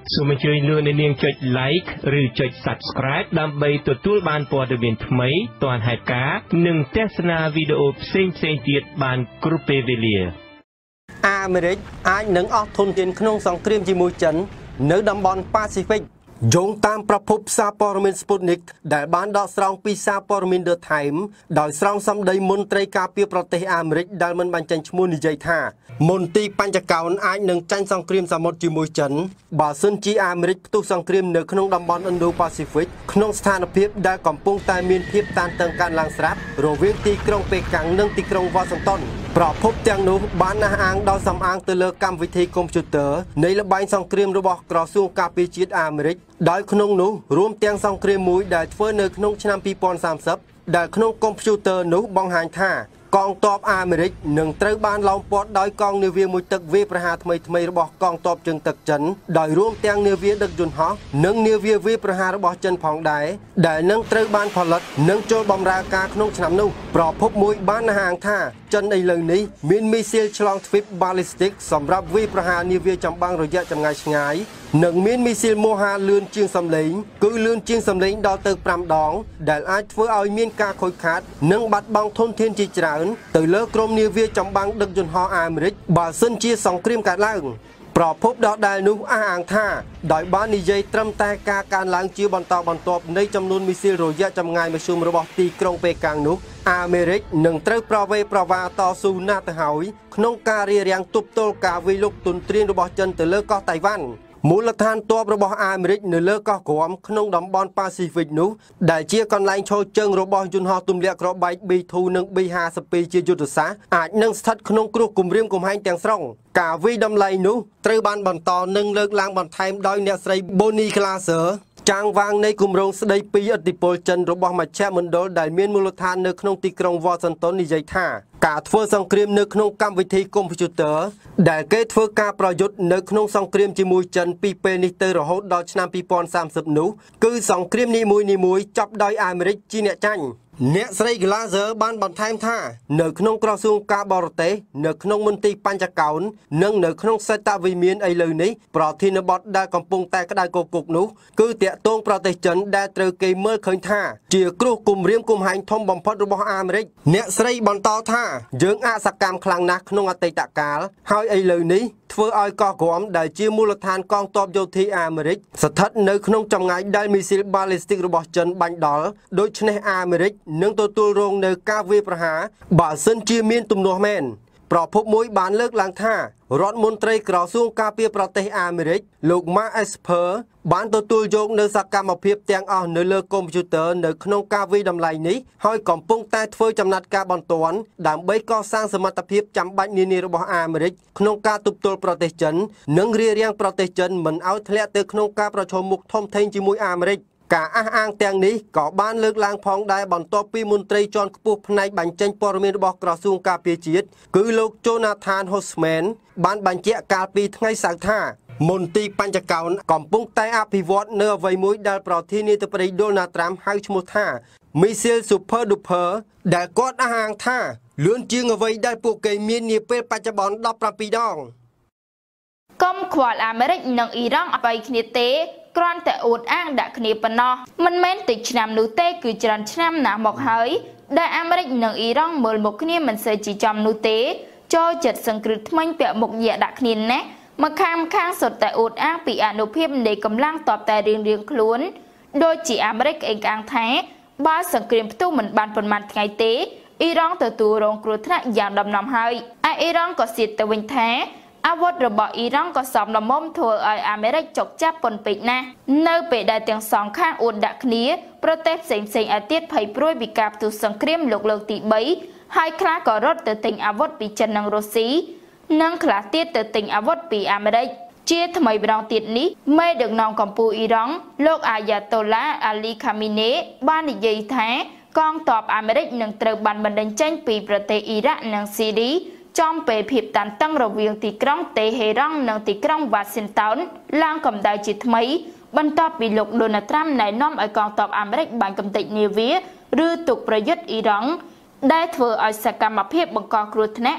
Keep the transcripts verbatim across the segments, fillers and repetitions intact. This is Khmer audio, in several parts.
សូមអញ្ជើញលោកអ្នកនាងចុច like ឬចុច subscribe ដើម្បីទទួលបានព័ត៌មានថ្មីទាន់ហេតុការណ៍និងទស្សនាវីដេអូផ្សេងៗទៀតបានគ្រប់ពេលវេលាអាមេរិកអាចនឹងអស់ធនធានក្នុងសង្គ្រាមជាមួយចិននៅតំបន់ប៉ាស៊ីហ្វិកយោងតាមប្រភពសារព័ត៌មាន Sputnik ដែលបានដកស្រង់ពីសារព័ត៌មាន The Times ដោយស្រង់សម្ដីមន្ត្រីការពារប្រទេសអាមេរិកដែលមិនបានចេញឈ្មោះនិយាយថាមន្ទីរបញ្ចកោណអាចនឹងចាញ់សង្គ្រាមសមុទ្រជាមួយចិនបើសិនជាអាមេរិកផ្ទុះសង្គ្រាមនៅក្នុងតំបន់ Indo-Pacific ក្នុងស្ថានភាពដែលកំពុងតែមានភាពតានតឹងកើនឡើងស្រាប់រវាងទីក្រុងប៉េកាំងនិងទីក្រុងវ៉ាស៊ីនតោនប្រភពទាំងនោះបានអះអាងដោយសំអាងទៅលើកម្មវិធីកុំព្យូទ័រនៃល្បែងសង្គ្រាមរបស់ក្រសួងការពារជាតិអាមេរិកដោយក្នុងនោះរួមទាំងសង្គ្រាមមួយដែលធ្វើនៅក្នុងឆ្នាំពីរពាន់សាមសិបដែលក្នុងកុំព្យូទ័រនោះបង្ហាញថាកងទ័ពអាមេរិកនឹងត្រូវបានឡោមព័ទ្ធដោយកងនាវាមួយទឹកវាយប្រហារថ្មីថ្មីរបស់កងទ័ពជើងទឹកចិនដោយរួមទាំងនាវាដឹកយន្តហោះនិងនាវាវាយប្រហាររបស់ចិនផងដែរដែលនឹងត្រូវបានផលិតនិងចូលបម្រើការក្នុងឆ្នាំនោះប្រភពមួយបានអះអាងថាចិនឥឡូវនេះមានមីស៊ីលឆ្លងទ្វីប ballistic សម្រាប់វាយប្រហារនាវាចម្បាំងរយៈចម្ងាយឆ្ងាយនិងមានមីស៊ីលមហាលឿនជាងសំឡេងគឺលឿនជាងសំឡេងដល់ទៅប្រាំដងដែលអាចធ្វើឲ្យមានការខូចខាតនិងបាត់បង់ធនធានជាច្រើនទៅលើក្រុមនាវាចម្បាំងដឹកយន្តហោះអាមេរិកបើសិនជាសង្គ្រាមកើតឡើងប្រភពដដែលនោះអះអាងថាដោយបាននិយាយត្រឹមតែការកើនឡើងជាបន្តបន្ទាប់នៃចំនួនមីស៊ីលរយៈចម្ងាយមធ្យមរបស់ទីក្រុងប៉េកាំងនោះអាមេរិកនឹងត្រូវប្រវេប្រវាតស៊ូណាស់ទៅហើយក្នុងការរារាំងទប់ទល់ការវាយលុកទុនទ្រានរបស់ចិនទៅលើកោះតៃវ៉ាន់មូលដ្ឋានទ័ពរបស់អាមេរិកនៅលើកោះក្រមក្នុងតំបន់ប៉ាស៊ីហ្វិកនោះដែលជាកន្លែងឈរជើងរបស់យន្តហោះទម្លាក់គ្រាប់បែក ប៊ី two និង ប៊ី ห้าสิบពីរ ជាយុទ្ធសាស្ត្រអាចនឹងស្ថិតក្នុងគ្រោះគំរាមកំហែងទាំងស្រុងការវិយតម្លៃនោះត្រូវបានបន្តនិងលើកឡើងបន្ថែមដោយអ្នកស្រី Bonnie Glaser ចាងវាងនៃគម្រោងស្ដីពីឥទ្ធិពលចិនរបស់មជ្ឈមណ្ឌលដែលមានមូលដ្ឋាននៅក្នុងទីក្រុងវ៉ាស៊ីនតោននិយាយថាការធ្វើសង្គ្រាមនៅក្នុងកម្មវិធីកុំព្យូទ័រដែលគេធ្វើការប្រយុទ្ធនៅក្នុងសង្គ្រាមជាមួយចិនពីពេលនេះទៅរហូតដល់ឆ្នាំពីរពាន់សាមសិបនោះគឺសង្គ្រាមនីមួយៗចាប់ដោយអាមេរិកជាអ្នកចាញ់អ្នកស្រី Glaser បានបន្ថែមថានៅក្នុងក្រសួងការបរទេសនៅក្នុងមន្ទីរបញ្ចកោណនិងនៅក្នុងសេតវិមានឥឡូវនេះប្រធានបទដែលកំពុងតែក្តៅគគុកនោះគឺតាក់ទងប្រទេសចិនដែលត្រូវគេមើលឃើញថាជាគ្រោះគំរាមកំហែងធំបំផុតរបស់អាមេរិកអ្នកស្រីបន្តថាយើងអសកម្មខ្លាំងណាស់ក្នុងអតីតកាលហើយឥឡូវនេះធ្វើឲ្យកោះក្រមដែលជាមូលដ្ឋានកងទ័ពយោធាអាមេរិកស្ថិតនៅក្នុងចម្ងាយដែលមីស៊ីល ballistic របស់ចិនបាញ់ដល់ដូច្នេះអាមេរិកនឹងទទួលរងនៅការវាយប្រហារបើសិនជាមានទំនាស់មែនប្រភពមួយបានលើកឡើងថារដ្ឋមន្ត្រីក្រសួងការពារប្រទេសអាមេរិកលោក Mark Esper បានទទួលយកនៅសកម្មភាពទាំងអស់នៅលើកុំព្យូទ័រនៅក្នុងការវិយតម្លៃនេះហើយកំពុងតែធ្វើចំណាត់ការបន្ទាន់ដើម្បីកសាងសមត្ថភាពចាំបាច់នានារបស់អាមេរិកក្នុងការទប់ទល់ប្រទេសចិននិងរារាំងប្រទេសចិនមិនឲ្យធ្លាក់ទៅក្នុងការប្រឈមមុខធំធេងជាមួយអាមេរិកការអះអាងទាំងនេះក៏បានលើកឡើងផងដែរបន្ទាប់ពីមន្ត្រីជាន់ខ្ពស់ផ្នែកបញ្ចេញព័ត៌មានរបស់ក្រសួងការពារជាតិគឺលោក Jonathan Hossman បានបញ្ជាក់កាលពីថ្ងៃសៅរ៍ថាមន្ទីរបញ្ចកោណកំពុងតែអភិវឌ្ឍនៅអ្វីមួយដែលប្រធានាធិបតី Donald Trump ហៅឈ្មោះថា Missile Super Duper ដែលគាត់អះអាងថាលឿនជាងអ្វីដែលពួកគេមាននាពេលបច្ចុប្បន្នដប់ប្រាំពីរដងកុំខ្វល់អាមេរិកនិងអ៊ីរ៉ង់អ្វីគ្នាទេគ្រាន់តែអួតអាងដាក់គ្នាប៉ុណ្ណោះមិនមែនតិចឆ្នាំនោះទេគឺច្រើនឆ្នាំណាស់មកហើយដែលអាមេរិកនិងអ៊ីរ៉ង់មើលមុខគ្នាមិនសូវជាចំនោះទេចូលចិត្តសង្គ្រឹះថ្មិញពាក់មុខញាក់ដាក់គ្នាណាមកខាងខាងសុទ្ធតែអួតអាងពីអនុភាពនៃកម្លាំងតបតែរៀងរៀងខ្លួនដូចជាអាមេរិកអេងអាងថាបើសង្គ្រាមផ្ទុះមិនបានប៉ុន្មានថ្ងៃទេអ៊ីរ៉ង់ទទួលរងគ្រោះថ្នាក់យ៉ាងដំណំហើយឯអ៊ីរ៉ង់ក៏សៀតទៅវិញថាអាវុធរបស់អ៊ីរ៉ង់ក៏សមល្មមធ្វើឲ្យអាមេរិកចុកចាប់ប៉ុនពេកណាស់នៅពេលដែលទាំងសងខាងអួតដាក់គ្នាប្រទេសផ្សេងផ្សេងឯទៀតភ័យព្រួយពីការផ្ទុះសង្គ្រាមលោកលើកទីបីហើយខ្លះក៏រត់ទៅទិញអាវុធពីចិននិងរុស្ស៊ីនិងខ្លះទៀតទៅទិញអាវុធពីអាមេរិកជាថ្មីម្ដងទៀតនេះមេដឹកនាំកម្ពុជាអ៊ីរ៉ង់លោកអាយ៉ាតូឡាអាលីខាមីណេបាននិយាយថាកងទ័ពអាមេរិកនឹងត្រូវបានបណ្តេញចេញពីប្រទេសអ៊ីរ៉ាក់និងស៊ីរីចំពេលភាពតានតឹងរវាងទីក្រុងតេហេរ៉ង់និងទីក្រុងវ៉ាស៊ីនតោនឡើងកម្ដៅជាថ្មីបន្ទាប់ពីលោកដូណាល់ត្រាំណែនាំឲ្យកងទ័ពអាមេរិកបាញ់កំទេចនាវាឬទុកប្រយុទ្ធអ៊ីរ៉ង់ដែលធ្វើឲ្យសកម្មភាពបង្កគ្រោះថ្នាក់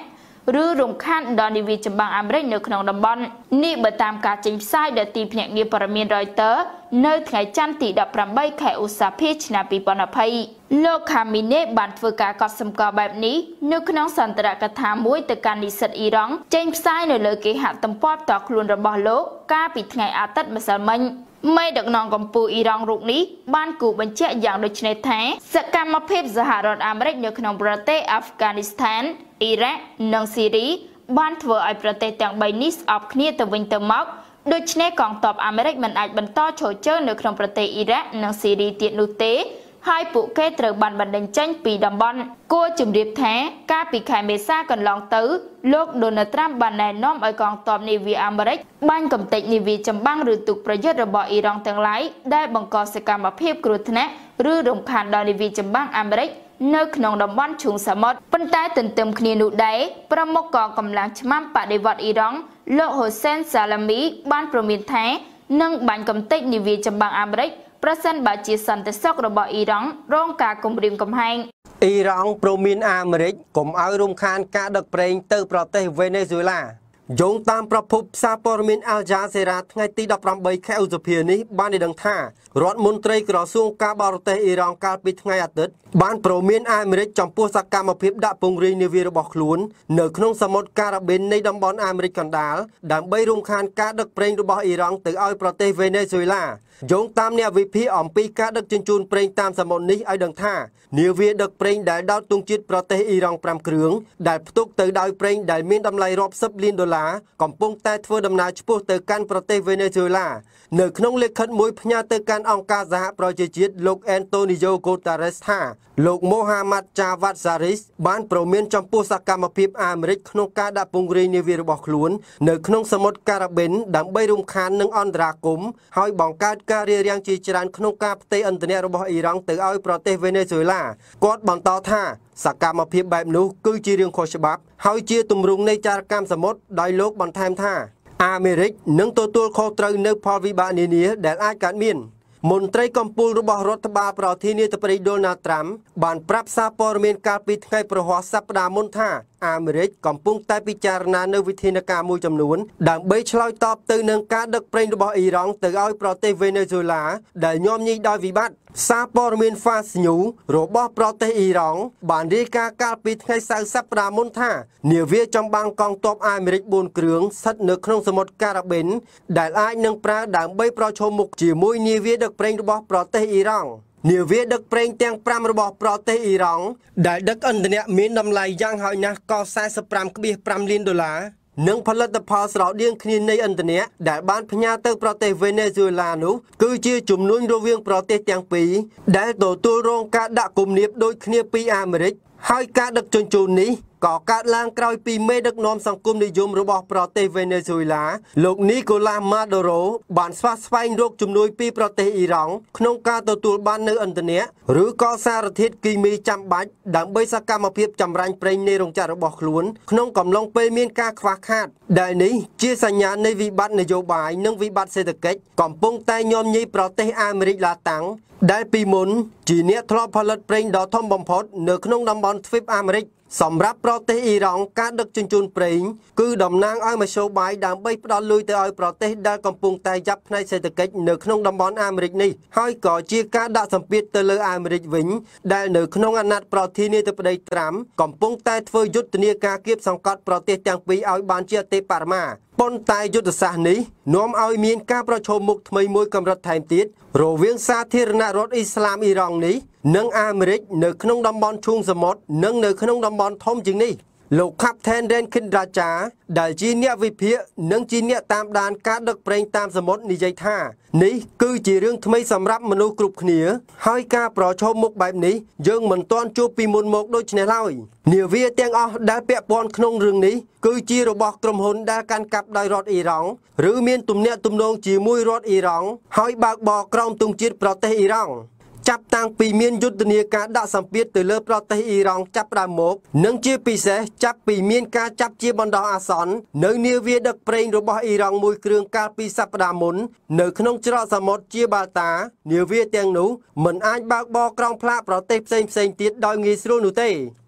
ឬរំខានដល់នាវាចម្បាំងអាមេរិកនៅក្នុងតំបន់នេះបើតាមការចេញផ្សាយដោយទីភ្នាក់ងារព័ត៌មាន Reuters នៅថ្ងៃច័ន្ទទីដប់ប្រាំបីខែឧសភាឆ្នាំពីរពាន់ยี่สิบលោក Khamenei បានធ្វើការកត់សម្គាល់បែបនេះនៅក្នុងសន្ទរកថាមួយទៅកាន់និស្សិតអ៊ីរ៉ង់ចេញផ្សាយនៅលើគេហទំព័រផ្ទាល់ខ្លួនរបស់លោកកាលពីថ្ងៃអាទិត្យម្សិលមិញមេដឹកនាំកម្ពុជាអ៊ីរ៉ង់រូបនេះបានគូបញ្ជាក់យ៉ាងដូចនេះថាសកម្មភាពសហរដ្ឋអាមេរិកនៅក្នុងប្រទេសអាហ្វហ្គានីស្ថានអ៊ីរ៉ាក់និងស៊ីរីបានធ្វើឲ្យប្រទេសទាំងបីនេះស្អប់គ្នាទៅវិញទៅមកដូច្នេះកងទ័ពអាមេរិកមិនអាចបន្តឈរជើងនៅក្នុងប្រទេសអ៊ីរ៉ាក់និងស៊ីរីទៀតនោះទេហើយពួកគេត្រូវបានបណ្តេញចេញពីតំបន់គួរជំរាបថាកាលពីខែមេសាកន្លងទៅលោក Donald Trump បានណែនាំឲ្យកងទ័ពនាវាអាមេរិកបាញ់កំទេចនាវាចម្បាំងឬទូកប្រយុទ្ធរបស់អ៊ីរ៉ង់ទាំងឡាយដែលបង្កសកម្មភាពគ្រោះថ្នាក់ឬរំខានដល់នាវាចម្បាំងអាមេរិកនៅក្នុងតំបន់ឈូងសមុទ្រប៉ុន្តែទន្ទឹមគ្នានោះដែរប្រមុខកងកម្លាំងឆ្មាំបដិវត្តអ៊ីរ៉ង់លោក Hossein Salami បានព្រមានថានឹងបាញ់កំទេចនាវាចម្បាំងអាមេរិកប្រសិនបើជាសន្តិសុខរបស់អ៊ីរ៉ង់រងការគំរាមកំហែងអ៊ីរ៉ង់ព្រមានអាមេរិកកុំឲ្យរំខានការដឹកប្រេងទៅប្រទេសវេណេស៊ុយឡាយោងតាមប្រភពសារព័ត៌មាន Al Jazeera ថ្ងៃទីដប់ប្រាំបីខែឧសភានេះបានឲ្យដឹងថារដ្ឋមន្ត្រីក្រសួងការបរទេសអ៊ីរ៉ង់កាលពីថ្ងៃអាទិត្យបានព្រមានអាមេរិកចំពោះសកម្មភាពដាក់ពង្រាយនាវារបស់ខ្លួននៅក្នុងសមុទ្រការ៉ាប៊ីននៃតំបន់អាមេរិកកណ្ដាលដើម្បីរំខានការដឹកប្រេងរបស់អ៊ីរ៉ង់ទៅឲ្យប្រទេសវេណេស៊ុយឡាយោងតាមអ្នកវិភាគអំពីការដឹកជញ្ជូនប្រេងតាមសមុទ្រនេះឲ្យដឹងថានាវាដឹកប្រេងដែលដោតទង់ជាតិប្រទេសអ៊ីរ៉ង់ប្រាំគ្រឿងដែលផ្ទុកទៅដោយប្រេងដែលមានតម្លៃរាប់សិបលានដុល្លារកំពុងតែធ្វើដំណើរឆ្ពោះទៅកាន់ប្រទេសវេណេស៊ុយឡានៅក្នុងលិខិតមួយផ្ញើទៅកាន់អង្គការសហប្រជាជាតិលោក Antonio Guterres ថាលោក Mohammad Javad Zarif បានព្រមានចំពោះសកម្មភាពអាមេរិកក្នុងការដាក់ពង្រាយនាវារបស់ខ្លួននៅក្នុងសមុទ្រការ៉ាប៊ីនដើម្បីរំខាននឹងអន្តរាគមន៍ហើយបង្កើតការរារាំងជាច្រើនក្នុងការផ្ទេរឥន្ធនៈរបស់អ៊ីរ៉ង់ទៅឲ្យប្រទេសវេណេស៊ុយឡាគាត់បន្តថាសកម្មភាពបែបនោះគឺជារឿងខុសច្បាប់ហើយជាទម្រង់នៃចរកម្មសមុទ្រដោយលោកបន្ថែមថាអាមេរិកនឹងទទួលខុសត្រូវនៅផលវិបាកនានាដែលអាចកើតមានមន្ត្រីកម្ពុជារបស់រដ្ឋបាលប្រធានាធិបតី Donald Trump បានប្រាប់សារព័ត៌មានកាលពីថ្ងៃប្រហ័សសប្តាហ៍មុនថាអាមេរិកកំពុងតែពិចារណានៅវិធានការមួយចំនួនដើម្បីឆ្លើយតបទៅនឹងការដឹកប្រេងរបស់អ៊ីរ៉ង់ទៅឲ្យប្រទេសវេណេស៊ុយឡាដែលញោមញីដោយវិបត្តិសារព័ត៌មាន Fast News របស់ប្រទេសអ៊ីរ៉ង់បានរាយការណ៍កាលពីថ្ងៃសៅរ៍សប្តាហ៍មុនថានាវាចម្បាំងកងទ័ពអាមេរិកបួនគ្រឿងស្ថិតនៅក្នុងសមុទ្រការ៉ាប៊ីនដែលអាចនឹងប្រើដើម្បីប្រឈមមុខជាមួយនាវាដឹកប្រេងរបស់ប្រទេសអ៊ីរ៉ង់នាវាដឹកប្រេងទាំងប្រាំរបស់ប្រទេសអ៊ីរ៉ង់ដែលដឹកឥន្ធនៈមានតម្លៃយ៉ាងហោចណាស់ក៏សែសិបប្រាំដុល្លារប្រាំលានដុល្លារនិងផលិតផលស្រដៀងគ្នានៃឥន្ធនៈដែលបានផ្ញើទៅប្រទេសវេណេស៊ុយឡានោះគឺជាជំនួញរវាងប្រទេសទាំងពីរដែលទទួលរងការដាក់គំនាបដូចគ្នាពីអាមេរិកហើយការដឹកជញ្ជូននេះក៏កើតឡើងក្រោយពីមេដឹកនាំសង្គមនិយមរបស់ប្រទេសវេណេស៊ុយឡាលោក Nicolas Maduro បានស្វាស្វែងរកជំនួយពីប្រទេសអ៊ីរ៉ង់ក្នុងការទទួលបាននូវឥន្ធនៈឬក៏សារធាតុគីមីចាំបាច់ដើម្បីសកម្មភាពចម្រាញ់ប្រេងនៃរោងចក្ររបស់ខ្លួនក្នុងកំឡុងពេលមានការខ្វះខាតដែលនេះជាសញ្ញានៃវិបត្តិនយោបាយនិងវិបត្តិសេដ្ឋកិច្ចកំពុងតែញោមញីប្រទេសអាមេរិកឡាតាំងដែលពីមុនជាអ្នកធ្លាប់ផលិតប្រេងដ៏ធំបំផុតនៅក្នុងតំបន់ទ្វីបអាមេរិកសម្រាប់ប្រទេសអ៊ីរ៉ង់ការដឹកជញ្ជូនប្រេងគឺតំណាងឲ្យមធ្យោបាយដើម្បីផ្ដល់លុយទៅឲ្យប្រទេសដែលកំពុងតែចាប់ផ្នែកសេដ្ឋកិច្ចនៅក្នុងតំបន់អាមេរិកនេះហើយក៏ជាការដាក់សម្ពាធទៅលើអាមេរិកវិញដែលនៅក្នុងអាណត្តិប្រធានាធិបតីត្រាំកំពុងតែធ្វើយុទ្ធនាការគៀបសង្កត់ប្រទេសទាំងពីរឲ្យបានជាអតិបរមាប៉ុន្តែយុទ្ធសាស្ត្រនេះនាំឲ្យមានការប្រឈមមុខថ្មីមួយកម្រិតថែមទៀតរវាងសាធារណរដ្ឋអ៊ីស្លាមអ៊ីរ៉ង់នេះនិងអាមេរិកនៅក្នុងតំបន់ឈូងសមុទ្រនិងនៅក្នុងតំបន់ធំជាងនេះលោក Captain Renkin Raja ដែលជាអ្នកវិភាគនិងជាអ្នកតាមដានការដឹកប្រេងតាមសមុទ្រនិយាយថានេះគឺជារឿងថ្មីសម្រាប់មនុស្សគ្រប់គ្នាហើយការប្រឈមមុខបែបនេះយើងមិនទាន់ជួបពីមុនមកដូចនេះឡើយនាវាទាំងអស់ដែលពាក់ព័ន្ធក្នុងរឿងនេះគឺជារបស់ក្រុមហ៊ុនដែលកាន់កាប់ដោយរដ្ឋអ៊ីរ៉ង់ឬមានទំនាក់ទំនងជាមួយរដ្ឋអ៊ីរ៉ង់ហើយបើកបរក្រោមទង់ជាតិប្រទេសអ៊ីរ៉ង់ចាប់តាំងពីមានយុទ្ធនាការដាក់សម្ពាធទៅលើប្រទេសអ៊ីរ៉ង់ចាប់ដើមមកនិងជាពិសេសចាប់ពីមានការចាប់ជាបណ្ដោះអាសន្ននៅនាវាដឹកប្រេងរបស់អ៊ីរ៉ង់មួយគ្រឿងកាលពីសប្តាហ៍មុននៅក្នុងច្រកសមុទ្រជាបាល់តានាវាទាំងនោះមិនអាចបើកបរក្រោមផ្លាកប្រទេសផ្សេងៗទៀតដោយងាយស្រួលនោះទេ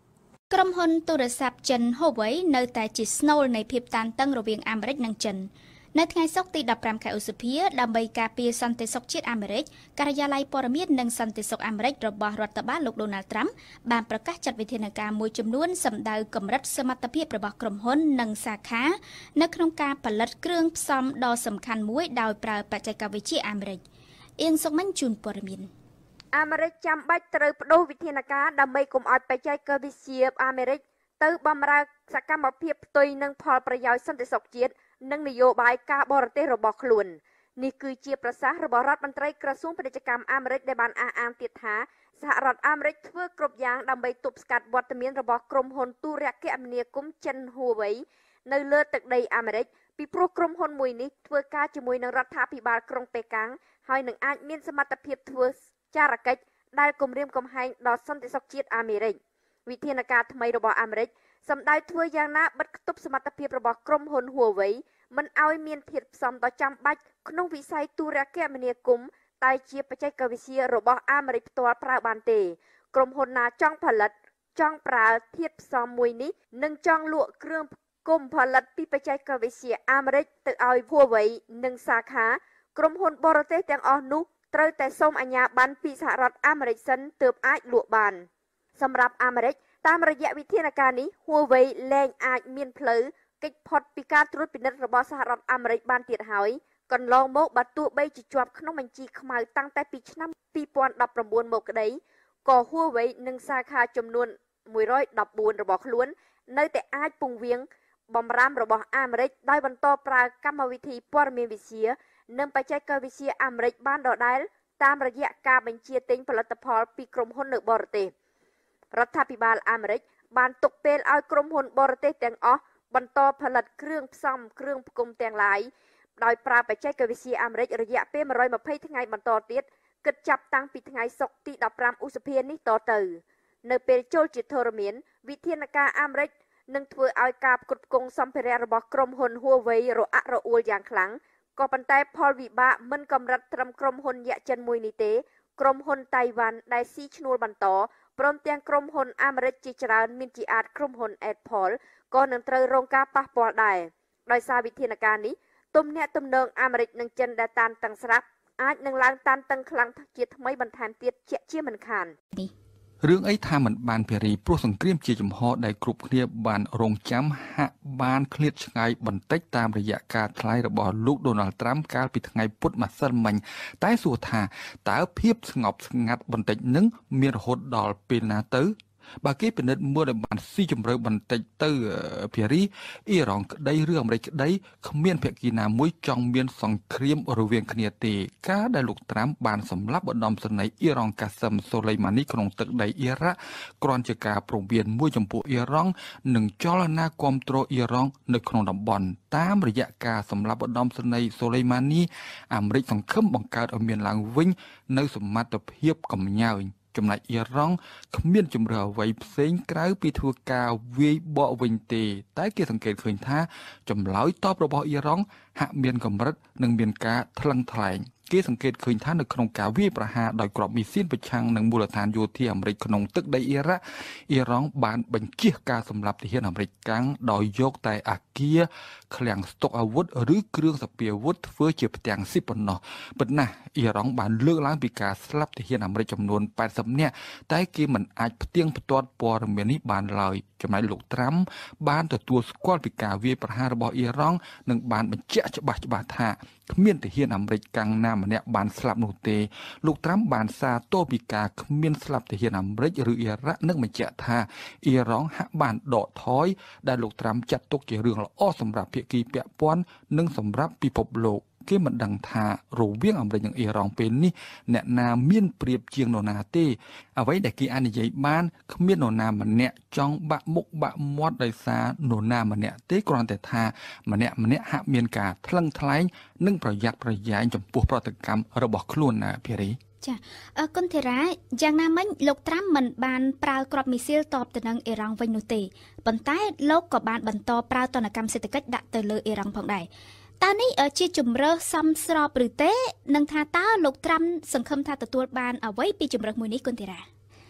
ក្រុមហ៊ុនទូរស័ព្ទចិន Huawei នៅតែជាស្នូលនៃភាពតានតឹងរវាងអាមេរិកនិងចិននៅថ្ងៃសុក្រទីដប់ប្រាំខែឧសភាដើម្បីការពារសន្តិសុខជាតិអាមេរិកការិយាល័យព័ត៌មាននិងសន្តិសុខអាមេរិករបស់រដ្ឋបាលលោក Donald Trump បានប្រកាសចាត់វិធានការមួយចំនួនសម្ដៅកម្រិតសមត្ថភាពរបស់ក្រុមហ៊ុននិងសាខានៅក្នុងការផលិតគ្រឿងផ្សំដ៏សំខាន់មួយដោយប្រើបច្ចេកវិទ្យាអាមេរិកអៀងសុកមិញជូនព័ត៌មានអាមេរិកចាំបាច់ត្រូវបដូរវិធានការដើម្បីកុំឲ្យបច្ចេកវិទ្យាអាមេរិកទៅបម្រើសកម្មភាពផ្ទុយនឹងផលប្រយោជន៍សន្តិសុខជាតិនិងនយោបាយការបរទេសរបស់ខ្លួននេះគឺជាប្រសាសន៍របស់រដ្ឋមន្ត្រីក្រសួងពាណិជ្ជកម្មអាមេរិកដែលបានអះអាងទៀតថាសហរដ្ឋអាមេរិកធ្វើគ្រប់យ៉ាងដើម្បីទប់ស្កាត់វត្តមានរបស់ក្រុមហ៊ុនទូរគមនាគមន៍ចិន Huawei នៅលើទឹកដីអាមេរិកពីព្រោះក្រុមហ៊ុនមួយនេះធ្វើការជាមួយនឹងរដ្ឋាភិបាលក្រុងប៉េកាំងហើយនឹងអាចមានសមត្ថភាពធ្វើចារកិច្ចដែលគំរាមកំហែងដល់សន្តិសុខជាតិអាមេរិកវិធានការថ្មីរបស់អាមេរិកសម្ដៅធ្វើយ៉ាងណាបិទគប់សមត្ថភាពរបស់ក្រុមហ៊ុន Huawei មិនឲ្យមានធាតុផ្សំដ៏ចាំបាច់ក្នុងវិស័យទូរគមនាគមន៍តែជាបច្ចេកវិទ្យារបស់អាមេរិកផ្ទាល់ប្រើបានទេក្រុមហ៊ុនណាចង់ផលិតចង់ប្រើធាតុផ្សំមួយនេះនិងចង់លក់គ្រឿងគុំផលិតពីបច្ចេកវិទ្យាអាមេរិកទៅឲ្យ Huawei និងសាខាក្រុមហ៊ុនបរទេសទាំងអស់នោះត្រូវតែសូមអាជ្ញាប័ណ្ណពីសហរដ្ឋអាមេរិកសិនទើបអាចលក់បានសម្រាប់អាមេរិកតាមរយៈវិធានការនេះ Huawei លែងអាចមានផ្លូវកិច្ចផុតពីការត្រួតពិនិត្យរបស់សហរដ្ឋអាមេរិកបានទៀតហើយកន្លងមកបើទោះបីជាជាប់ក្នុងបញ្ជីខ្មៅតាំងតែពីឆ្នាំពីរពាន់ដប់ប្រាំបួនមកក្តីក៏ Huawei និងសាខាចំនួនមួយរយដប់បួនរបស់ខ្លួននៅតែអាចពង្រៀងបំរាមរបស់អាមេរិកដោយបន្តប្រើកម្មវិធីព័ត៌មានវិទ្យានិងបច្ចេកវិទ្យាអាមេរិកបានដដែលតាមរយៈការបញ្ជាទិញផលិតផលពីក្រុមហ៊ុននៅបរទេសរដ្ឋាភិបាលអាមេរិកបានទុកពេលឲ្យក្រុមហ៊ុនបរទេសទាំងអស់បន្តផលិតគ្រឿងផ្សំគ្រឿងផ្គុំទាំងឡាយដោយប្រើបច្ចេកវិទ្យាអាមេរិករយៈពេលមួយរយម្ភៃថ្ងៃបន្តទៀតគិតចាប់តាំងពីថ្ងៃសុក្រទីដប់ប្រាំឧសភានេះតទៅនៅពេលចូលជាធរមានវិធានការអាមេរិកនឹងធ្វើឲ្យការផ្គត់ផ្គង់សម្ភារៈរបស់ក្រុមហ៊ុន Huawei រអាក់រអួលយ៉ាងខ្លាំងក៏ប៉ុន្តែផលវិបាកមិនកម្រិតត្រឹមក្រុមហ៊ុនយក្សចិនមួយនេះទេក្រុមហ៊ុនតៃវ៉ាន់ដែលស៊ីឈ្នួលបន្តព្រមទាំងក្រុមហ៊ុនអាមេរិកជាច្រើនមានជាអាចក្រុមហ៊ុន Apple ក៏នឹងត្រូវរងការប៉ះពាល់ដែរដោយសារវិធានការនេះទំនាក់ទំនងអាមេរិកនិងចិនដែលតានតឹងស្រាប់អាចនឹងឡើងតានតឹងខ្លាំងជាថ្មីបន្ថែមទៀតជាជាមិនខានរឿងអីថាមិនបានភារីព្រោះសង្គ្រាមជាចំហដែលគ្រប់គ្នាបានរងចាំហាក់បានឃ្លាតឆ្ងាយបន្តិចតាមរយៈការថ្លែងរបស់លោក Donald Trump កាលពីថ្ងៃពុធម្សិលមិញតែសួរថាតើភាពស្ងប់ស្ងាត់បន្តិចនឹងមានរហូតដល់ពេលណាទៅបើគេពិនិត្យមើលឲ្យបានស៊ីជម្រៅបន្តិចទៅភារីអ៊ីរ៉ង់ក្តីឬអាមេរិកក្តីគ្មានភាគីណាមួយចង់មានសង្គ្រាមរវាងគ្នាទេការដែលលោកត្រាំបានសម្លាប់ឧត្តមសេនីយ៍អ៊ីរ៉ង់កាសឹមសូឡេម៉ានីក្នុងទឹកដីអ៊ីរ៉ាក់គ្រាន់ជាការប្រមានមួយចំពោះអ៊ីរ៉ង់និងចលនាគាំទ្រអ៊ីរ៉ង់នៅក្នុងតំបន់តាមរយៈការសម្លាប់ឧត្តមសេនីយ៍សូឡេម៉ានីអាមេរិកសង្ឃឹមបង្កើតឲ្យមានឡើងវិញនៅសមត្ថភាពកំញើញចំណែកអ៊ីរ៉ង់គ្មានជំរឿអ្វីផ្សេងក្រៅពីធ្វើការវាយបកវិញទេតែគេសង្កេតឃើញថាចម្លើយតបរបស់អ៊ីរ៉ង់ហាក់មានកម្រិតនិងមានការថ្លឹងថ្លែងគេសង្កេតឃើញថានៅក្នុងការវាយប្រហារដោយគ្រាប់មីស៊ីនប្រឆាំងនឹងមូលដ្ឋានយោធាអាមេរិកក្នុងទឹកដីអ៊ីរ៉ាក់អ៊ីរ៉ង់បានបញ្ជះការសម្លាប់ទាហានអាមេរិកកាំងដោយយកតែអាគារឃ្លាំងស្តុកអាវុធឬគ្រឿងសព្វាវុធធ្វើជាផ្ទាំងស៊ីប៉ុណ្ណោះប៉ុន្តែអ៊ីរ៉ង់បានលើកឡើងពីការស្លាប់ទាហានអាមេរិកចំនួនប៉ែតសិបនាក់តែគេមិនអាចផ្ទៀងផ្ទាត់ព័ត៌មាននេះបានឡើយចំណែកលោកត្រាំបានទទួលស្គាល់ពីការវាយប្រហាររបស់អ៊ីរ៉ង់និងបានបញ្ជាក់ច្បាស់ច្បាស់ថាគ្មានទាហានអាមេរិកកាំងណាម្នាក់បានស្លាប់នោះទេលោកត្រាំបានសាទរពីការគ្មានស្លាប់ទាហានអាមេរិកឬអ៊ីរ៉ាក់និងបញ្ជាក់ថាអ៊ីរ៉ង់ហាក់បានដកថយដែលលោកត្រាំចាត់ទុកជារឿងល្អសម្រាប់ភាគីពាក់ព័ន្ធនិងសម្រាប់ពិភពលោកគេមិនដឹងថារវាងអាមេរិកនិងអ៊ីរ៉ង់ពេលនេះអ្នកណាមានប្រៀបជាងនរណាទេអ្វីដែលគេអាចនិយាយបានគ្មាននរណាម្នាក់ចង់បាក់មុខបាក់មាត់ដោយសារនរណាម្នាក់ទេគ្រាន់តែថាម្នាក់ម្នាក់ហាក់មានការថ្លឹងថ្លែងនិងប្រយ័ត្នប្រយែងចំពោះប្រតិកម្មរបស់ខ្លួនណាភារីចាអរគុណធីរ៉ាយ៉ាងណាមិញលោកត្រាំមិនបានប្រើគ្រាប់មីស៊ីលតបទៅនឹងអ៊ីរ៉ង់វិញនោះទេប៉ុន្តែលោកក៏បានបន្តប្រើទណ្ឌកម្មសេដ្ឋកិច្ចដាក់ទៅលើអ៊ីរ៉ង់ផងដែរតើនេះជាជំរើសសមស្របឬទេនឹងថាតើលោកត្រាំសង្ឃឹមថាទទួលបានអ្វីពីជំរើសមួយនេះគុណធីរ៉ា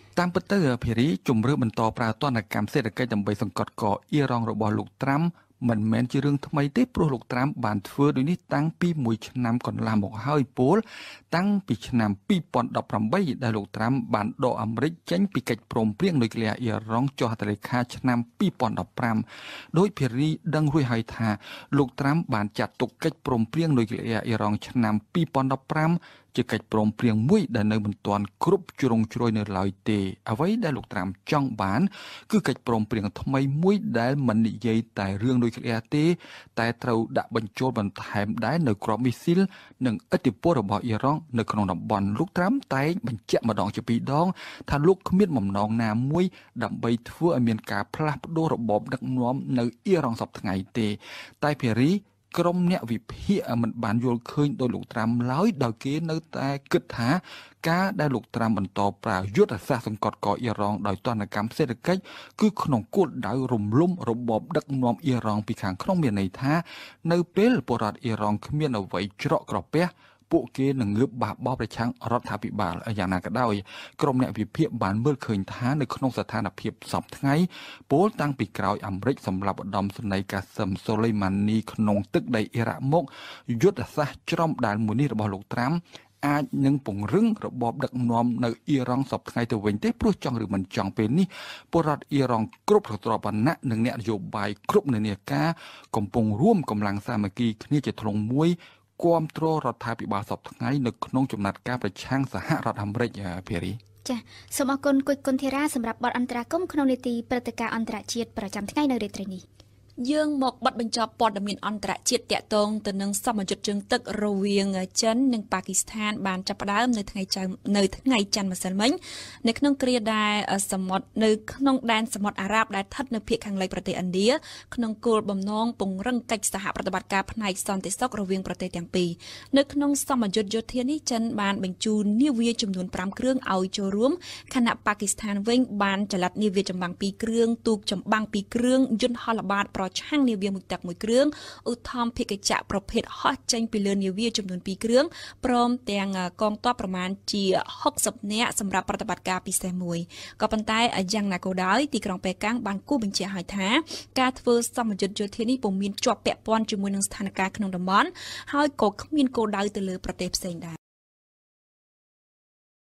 តាមពិតទៅភារីជំរឿបន្តប្រើទណ្ឌកម្មសេដ្ឋកិច្ចដើម្បីសង្កត់កអ៊ីរ៉ង់របស់លោកត្រាំមិនមែនជារឿងថ្មីទេព្រោះលោកត្រាំបានធ្វើដូចនេះតាំងពីមួយឆ្នាំកន្លះមកហើយពលតាំងពីឆ្នាំពីរពាន់ដប់ប្រាំបីដែលលោកត្រាំបានដកអាមេរិកចេញពីកិច្ចព្រមព្រៀងនុយក្លេអ៊ីរ៉ង់ចុះហត្ថលេខាឆ្នាំពីរពាន់ដប់ប្រាំដោយភារីដឹងរួចហើយថាលោកត្រាំបានចាត់ទុកកិច្ចព្រមព្រៀងនុយក្លេអ៊ីរ៉ង់ឆ្នាំពីរពាន់ដប់ប្រាំជាកិច្ចព្រមព្រៀងមួយដែលនៅមិនទាន់គ្រប់ជ្រុងជ្រោយនៅឡើយទេអ្វីដែលលោកត្រាំចង់បានគឺកិច្ចព្រមព្រៀងថ្មីមួយដែលមិននិយាយតែរឿងនុយក្លេអ៊ីរទេតែត្រូវដាក់បញ្ចូលបន្ថែមដែរនៅគ្រាប់មីស៊ីលនិងឥទ្ធិពលរបស់អ៊ីរ៉ង់នៅក្នុងតំបន់លោកត្រាំតែងបញ្ជាក់ម្ដងជាពីរដងថាលោកគ្មានបំណងណាមួយដើម្បីធ្វើឲ្យមានការផ្លាស់ប្ដូររបបដឹកនាំនៅអ៊ីរ៉ង់សប្តាហ៍ថ្ងៃទេតែភារីក្រុមអ្នកវិភាគមិនបានយល់ឃើញដោយលោកត្រាំឡើយដោយគេនៅតែគិតថាការដែលលោកត្រាំបន្តប្រើយុទ្ធសាស្ត្រសង្កត់កអ៊ីរ៉ង់ដោយទណ្ឌកម្មសេដ្ឋកិច្ចគឺក្នុងគោលដៅរំលំរបបដឹកនាំអ៊ីរ៉ង់ពីខាងក្នុងមានន័យថានៅពេលពលរដ្ឋអ៊ីរ៉ង់គ្មានអ្វីច្រកក្រពះពួកគេនឹងងើបបះបោរប្រឆាំងរដ្ឋាភិបាលយ៉ាងណាក៏ដោយក្រុមអ្នកវិភាគបានមើលឃើញថានៅក្នុងស្ថានភាពសពថ្ងៃពលតាំងពីក្រោយអាមេរិកសម្រាប់ឧត្តមសេនីយ៍កាសឹមសូលៃម៉ានីក្នុងទឹកដីអ៊ីរ៉ាក់មកយុទ្ធសាស្ត្រច្រំដាលមួយនេះរបស់លោកត្រាំអាចនឹងពង្រឹងរបបដឹកនាំនៅអ៊ីរ៉ង់សពថ្ងៃទៅវិញទេព្រោះចង់ឬមិនចង់ពេលនេះពលរដ្ឋអ៊ីរ៉ង់គ្រប់ស្រទាប់វណ្ណៈនិងអ្នកនយោបាយគ្រប់នានាការកំពុងរួមកម្លាំងសាមគ្គីគ្នាជាធ្លុងមួយគាំទ្ររដ្ឋាភិបាលសពថ្ងៃនៅក្នុងចំណាត់ការប្រឆាំងសហរដ្ឋអាមេរិកភារីចាសសូមអរគុណគុយគុណធីរ៉ាសម្រាប់បទអន្តរាគមន៍ក្នុងនីតិព្រឹត្តិការណ៍អន្តរជាតិប្រចាំថ្ងៃនៅរាត្រីនេះយើងមកប័ណ្ណបញ្ចប់ព័ត៌មានអន្តរជាតិតាក់ទងទៅនឹងសមយុទ្ធជើងទឹករវាងចិននិងប៉ាគីស្ថានបានចាប់ផ្ដើមនៅថ្ងៃច័ន្ទនៅថ្ងៃច័ន្ទម្សិលមិញនៅក្នុងគ្រាដែលសមុទ្រនៅក្នុងដែនសមុទ្រអារ៉ាប់ដែលស្ថិតនៅភាគខាងលិចប្រទេសឥណ្ឌាក្នុងគោលបំណងពង្រឹងកិច្ចសហប្រតិបត្តិការផ្នែកសន្តិសុខរវាងប្រទេសទាំងពីរនៅក្នុងសមយុទ្ធយោធានេះចិនបានបញ្ជូននាវាចំនួនប្រាំគ្រឿងឲ្យចូលរួមខណៈប៉ាគីស្ថានវិញបានចល័តនាវាចម្បាំងពីរគ្រឿងទូកចម្បាំងពីរគ្រឿងយន្តហោះល្បាតប្រឆាំងនាវាមួយទឹកមួយគ្រឿងឧទ្ធម្ភាគចក្រប្រភេទហោះចេញពីលើនាវាចំនួនពីរគ្រឿងព្រមទាំងកងទ័ពប្រមាណជាហុកសិបនាក់សម្រាប់ប្រតិបត្តិការពិសេសមួយក៏ប៉ុន្តែយ៉ាងណាក៏ដោយទីក្រុងប៉េកាំងបានគូបញ្ជាក់ឲ្យថាការធ្វើសមយុទ្ធយោធានេះពុំមានជាប់ពាក់ព័ន្ធជាមួយនឹងស្ថានភាពក្នុងតំបន់ហើយក៏គ្មានគោលដៅទៅលើប្រទេសផ្សេងដែរ